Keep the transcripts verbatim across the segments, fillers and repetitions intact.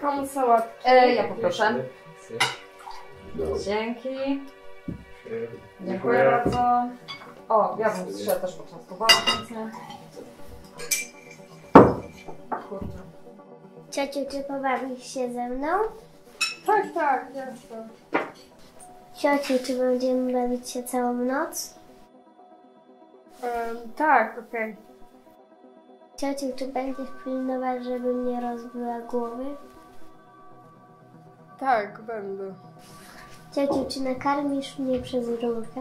Komu sałatki? E, ja poproszę. Dzięki. Dziękuję bardzo. O, ja bym się też poczęstowała chętnie. Kurczę. Ciociu, czy pobawisz się ze mną? Tak, tak, jasne. Ciociu, czy będziemy bawić się całą noc? Um, tak, okej. Okay. Ciociu, czy będziesz pilnować, żeby mnie rozbiła głowy? Tak, będę. Ciociu, czy nakarmisz mnie przez rurkę?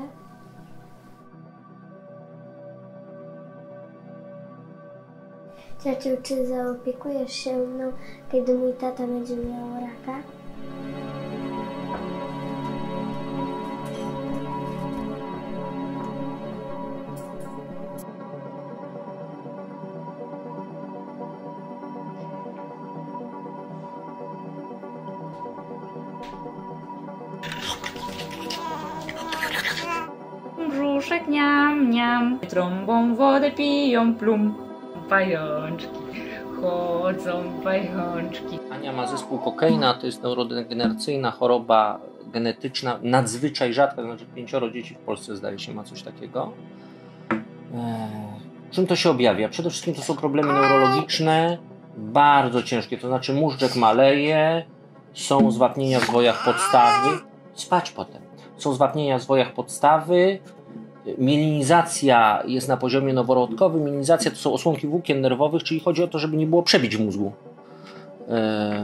Ciociu, czy zaopiekujesz się mną, kiedy mój tata będzie miał raka? Brzuszek niam, niam, trąbą wodę piją plum. Pajączki, chodzą pajączki. Ania ma zespół Cockayna, to jest neurodegeneracyjna choroba genetyczna, nadzwyczaj rzadka, to znaczy pięcioro dzieci w Polsce zdaje się ma coś takiego. Eee, czym to się objawia? Przede wszystkim to są problemy neurologiczne, bardzo ciężkie, to znaczy móżdżek maleje, są zwapnienia w zwojach podstawy, spać potem, są zwapnienia w zwojach podstawy, mielinizacja jest na poziomie noworodkowym. Mielinizacja to są osłonki włókien nerwowych, czyli chodzi o to, żeby nie było przebić w mózgu. Yy,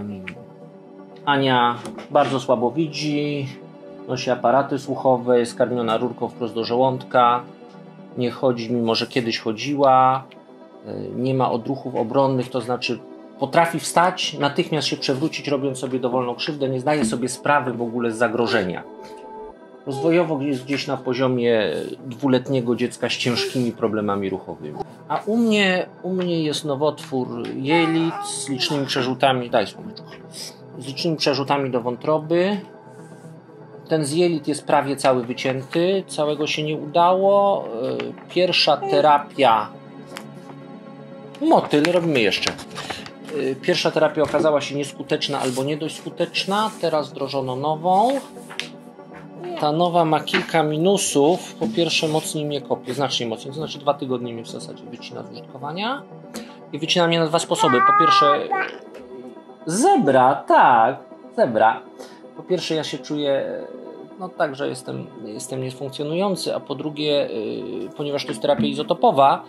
Ania bardzo słabo widzi, nosi aparaty słuchowe, jest karmiona rurką wprost do żołądka, nie chodzi, mimo że kiedyś chodziła, yy, nie ma odruchów obronnych, to znaczy potrafi wstać, natychmiast się przewrócić, robiąc sobie dowolną krzywdę, nie zdaje sobie sprawy w ogóle z zagrożenia. Rozwojowo jest gdzieś na poziomie dwuletniego dziecka z ciężkimi problemami ruchowymi. A u mnie, u mnie jest nowotwór jelit z licznymi przerzutami, daj słoneczko, z licznymi przerzutami do wątroby. Ten z jelit jest prawie cały wycięty, całego się nie udało. Pierwsza terapia, motyl, robimy jeszcze. Pierwsza terapia okazała się nieskuteczna albo nie dość skuteczna, teraz wdrożono nową. Ta nowa ma kilka minusów. Po pierwsze, mocniej mnie kopie, znacznie mocniej, to znaczy dwa tygodnie mnie w zasadzie wycina z użytkowania. I wycina mnie na dwa sposoby. Po pierwsze, zebra, tak, zebra. Po pierwsze, ja się czuję, no tak, że jestem, jestem niesfunkcjonujący, a po drugie, yy, ponieważ to jest terapia izotopowa,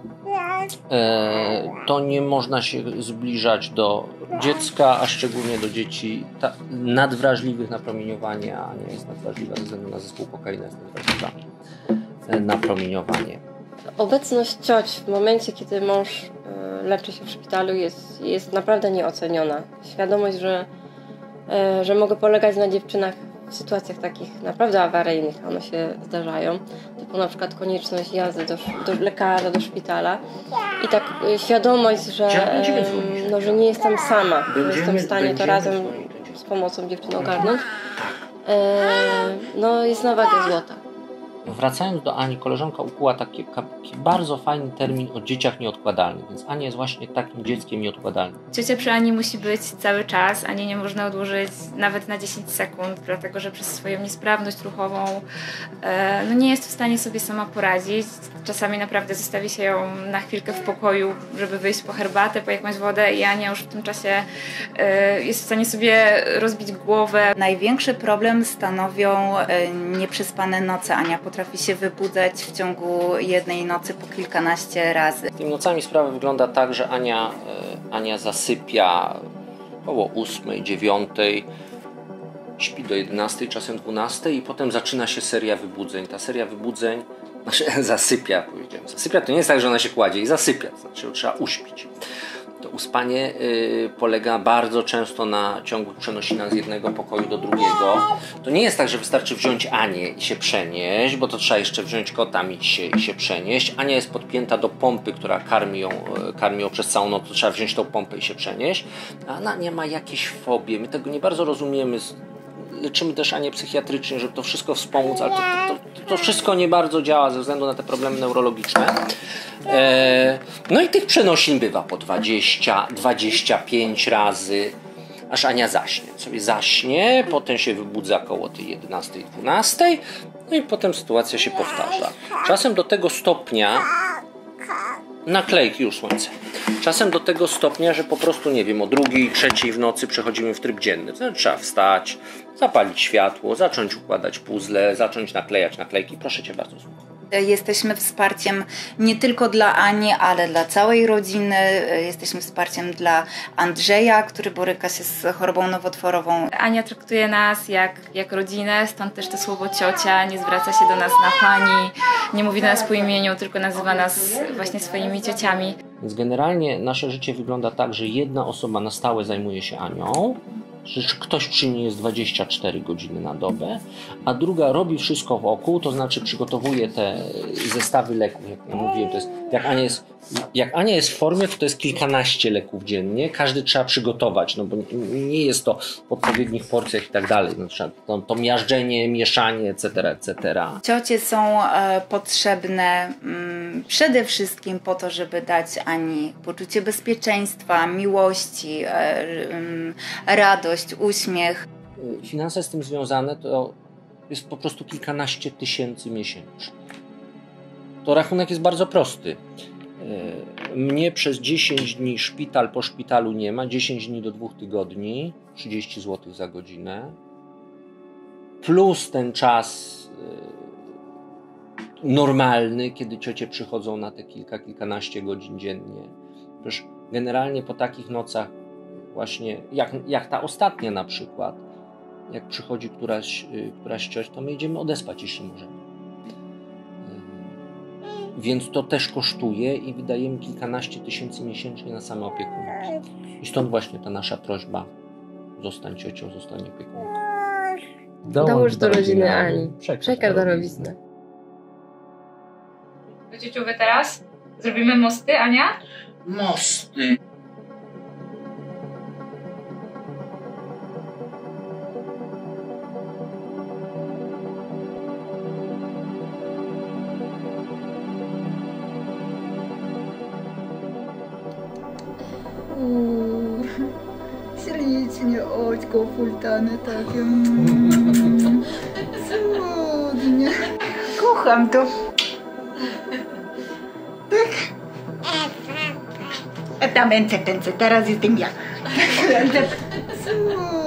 yy, to nie można się zbliżać do dziecka, a szczególnie do dzieci ta, nadwrażliwych na promieniowanie, a nie jest nadwrażliwa ze względu na zespół Cockayna, jest nadwrażliwa yy, na promieniowanie. Obecność cioć w momencie, kiedy mąż yy, leczy się w szpitalu, jest, jest naprawdę nieoceniona. Świadomość, że, yy, że mogę polegać na dziewczynach w sytuacjach takich naprawdę awaryjnych, one się zdarzają, typu na przykład konieczność jazdy do, do lekarza, do szpitala i tak y, świadomość, że, y, no, że nie jestem sama, że jestem w stanie to razem z pomocą dziewczyn ogarnąć, y, no jest na wagę złota. Wracając do Ani, koleżanka ukuła taki, taki bardzo fajny termin o dzieciach nieodkładalnych, więc Ania jest właśnie takim dzieckiem nieodkładalnym. Ciocia przy Ani musi być cały czas, Ani nie można odłożyć nawet na dziesięć sekund, dlatego że przez swoją niesprawność ruchową e, no nie jest w stanie sobie sama poradzić. Czasami naprawdę zostawi się ją na chwilkę w pokoju, żeby wyjść po herbatę, po jakąś wodę i Ania już w tym czasie e, jest w stanie sobie rozbić głowę. Największy problem stanowią e, nieprzespane noce. Ania potrafi się wybudzać w ciągu jednej nocy po kilkanaście razy. Tymi nocami sprawa wygląda tak, że Ania, Ania zasypia około ósmej, dziewiątej, śpi do jedenastej, czasem dwunastej i potem zaczyna się seria wybudzeń. Ta seria wybudzeń, znaczy zasypia, powiedziałem. Zasypia to nie jest tak, że ona się kładzie i zasypia, to znaczy ją trzeba uśpić. To uspanie y, polega bardzo często na ciągłych przenosinach z jednego pokoju do drugiego. To nie jest tak, że wystarczy wziąć Anię i się przenieść, bo to trzeba jeszcze wziąć kota i się, i się przenieść. Ania jest podpięta do pompy, która karmi ją, karmi ją przez całą noc, to trzeba wziąć tą pompę i się przenieść. A Ania ma jakieś fobie, my tego nie bardzo rozumiemy. Leczymy też Anię psychiatrycznie, żeby to wszystko wspomóc, ale to, to, to, to wszystko nie bardzo działa ze względu na te problemy neurologiczne. E, no i tych przenosin bywa po dwadzieścia, dwadzieścia pięć razy. aż Ania zaśnie. Sobie zaśnie, potem się wybudza koło tej jedenastej, dwunastej, no i potem sytuacja się powtarza. Czasem do tego stopnia, naklejki już słońce, czasem do tego stopnia, że po prostu, nie wiem, o drugiej, trzeciej w nocy przechodzimy w tryb dzienny. To trzeba wstać, zapalić światło, zacząć układać puzzle, zacząć naklejać naklejki. Proszę Cię bardzo. Jesteśmy wsparciem nie tylko dla Ani, ale dla całej rodziny. Jesteśmy wsparciem dla Andrzeja, który boryka się z chorobą nowotworową. Ania traktuje nas jak, jak rodzinę, stąd też to słowo ciocia, nie zwraca się do nas na pani, nie mówi do nas po imieniu, tylko nazywa nas właśnie swoimi ciociami. Więc generalnie nasze życie wygląda tak, że jedna osoba na stałe zajmuje się Anią, że ktoś przy niej jest dwadzieścia cztery godziny na dobę, a druga robi wszystko wokół, to znaczy przygotowuje te zestawy leków, jak ja mówiłem, to jest, jak Ania jest, jak Ania jest w formie, to to jest kilkanaście leków dziennie, każdy trzeba przygotować, no bo nie jest to w odpowiednich porcjach i tak dalej, no trzeba to, to miażdżenie, mieszanie, et cetera, et cetera. Ciocie są e, potrzebne mm, przede wszystkim po to, żeby dać Ani poczucie bezpieczeństwa, miłości, e, mm, radość, uśmiech. Finanse z tym związane to jest po prostu kilkanaście tysięcy miesięcznie. To rachunek jest bardzo prosty. Mnie przez dziesięć dni szpital po szpitalu nie ma, dziesięć dni do dwóch tygodni, trzydzieści złotych za godzinę, plus ten czas normalny, kiedy ciocie przychodzą na te kilka, kilkanaście godzin dziennie. Przecież generalnie po takich nocach właśnie, jak, jak ta ostatnia na przykład, jak przychodzi któraś, któraś cioć, to my idziemy odespać, jeśli możemy. Więc to też kosztuje i wydajemy kilkanaście tysięcy miesięcznie na same opiekunki. I stąd właśnie ta nasza prośba: zostań ciocią, zostań opiekunką. Dołącz do rodziny Ani. Przekaż darowiznę. Do ciociuwy teraz? Zrobimy mosty, Ania? Mosty. Ślicznie oczko fultane takie. Mm, cudnie. Kocham to. Tak. A tam ręce, ręce, teraz jestem ja. Cudnie.